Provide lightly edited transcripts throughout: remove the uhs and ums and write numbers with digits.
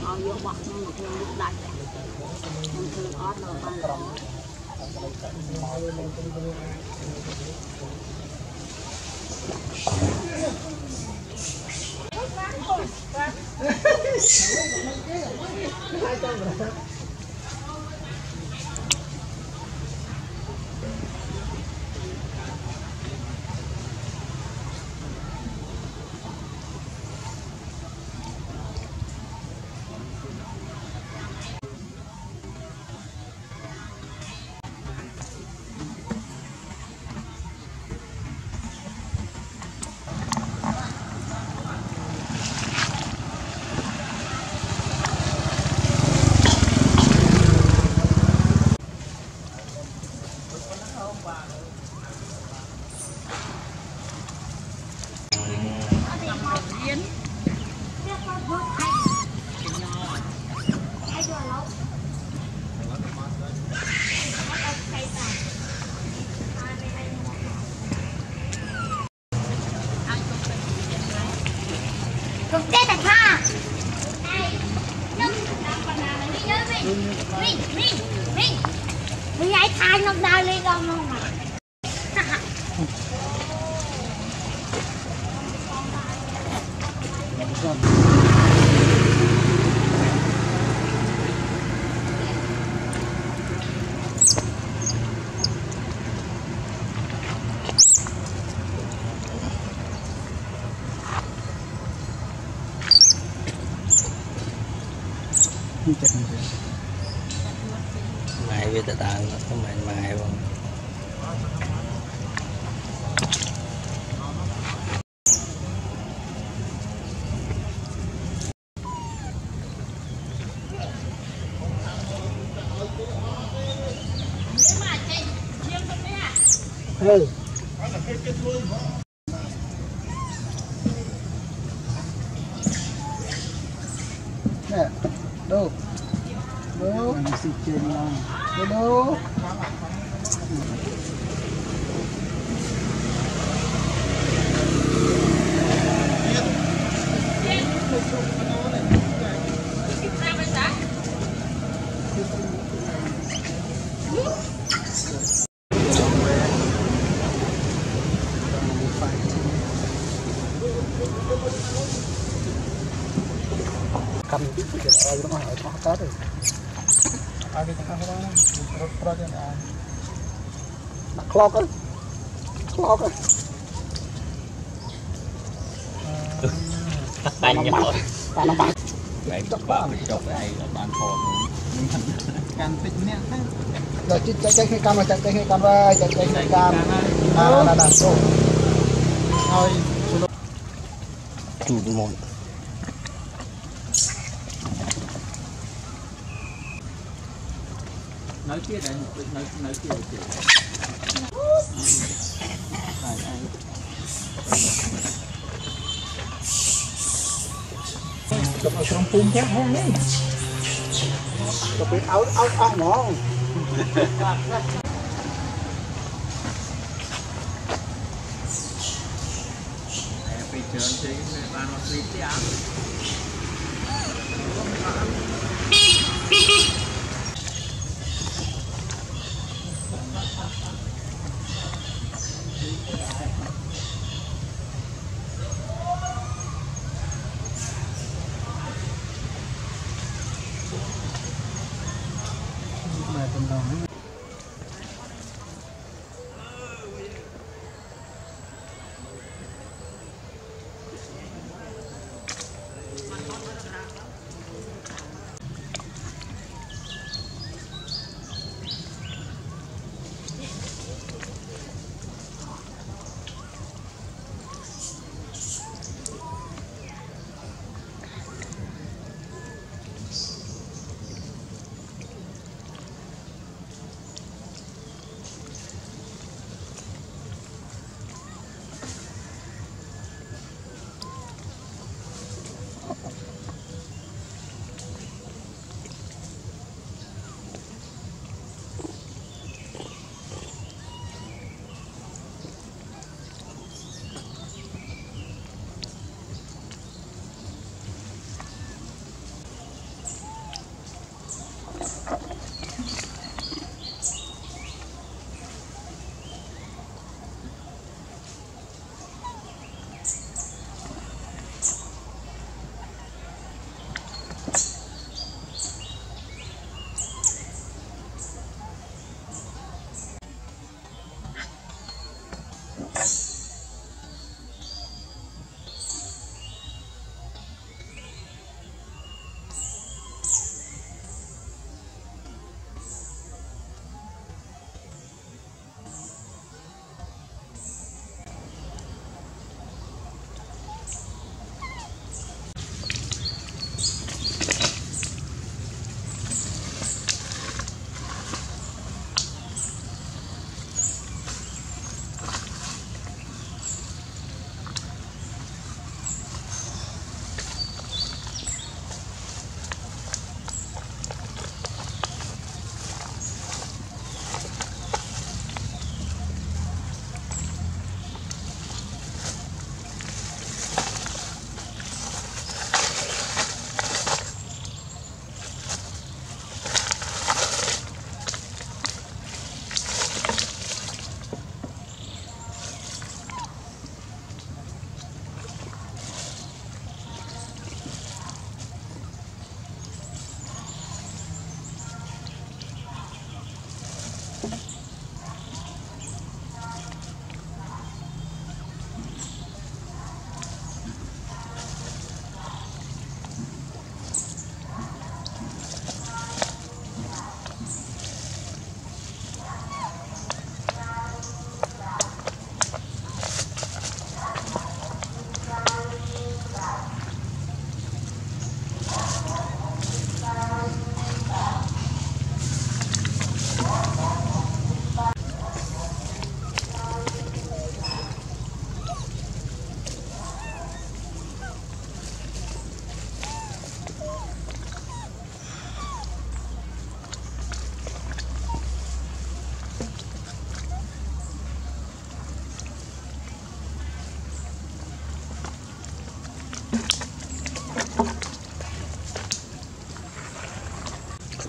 vô bọc nhưng mà không được đặt không thường ót rồi bằng Vì ai thay nó đau lên đâu mà. Mai với tờ tờ nó có mai không? Ừ. Nè, đâu? Đâu? Mình xịt trên lòng. Đâu? Cầm cái nó hỏi có cá rồi. Ai cái cá đó nó ra ra. Đặt clock á. Clock á. Bánh nhỏ. Nó bắn. Vậy các bạn chụp đây là bạn thon. Can tích nè. Rồi chạy cái cam rồi chạy cái cam rồi chạy cái cam. Là rồi. Thôi. Chủ một. Nói kia đấy, nói kia đấy. Chụp ở trong phun chắc hơn đấy. Chụp cái áo ngon. Bị trơn thì bạn nó sleep đi á.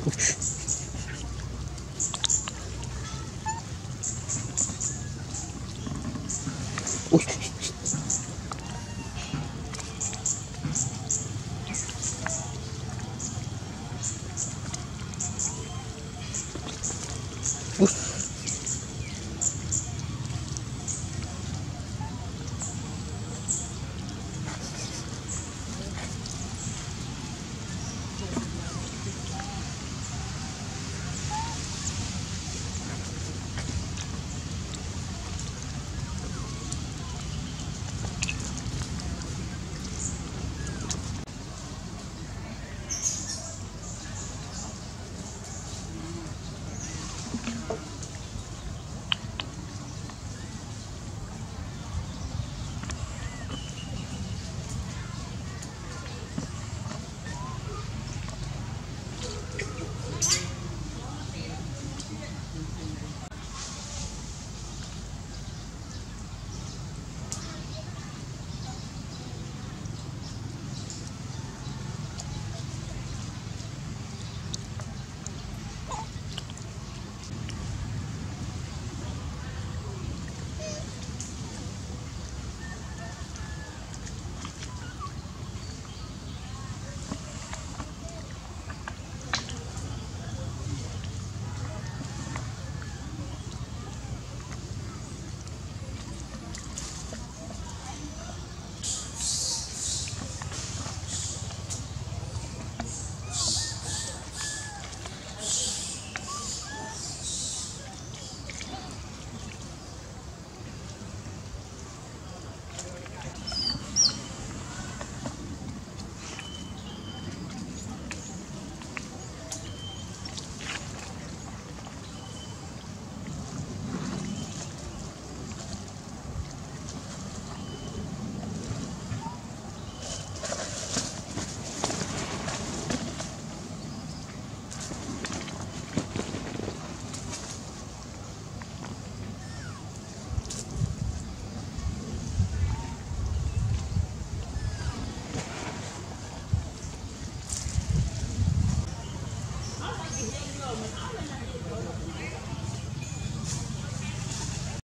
Ui.